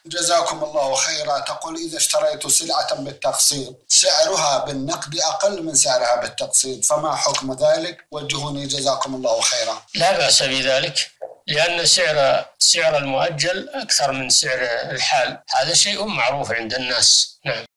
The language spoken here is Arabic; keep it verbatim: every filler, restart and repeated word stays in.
جزاكم الله خيرا. تقول إذا اشتريت سلعة بالتقسيط سعرها بالنقد أقل من سعرها بالتقسيط، فما حكم ذلك؟ وجهوني جزاكم الله خيرا. لا بأس بذلك، لأن سعر سعر المؤجل أكثر من سعر الحال، هذا شيء معروف عند الناس. نعم.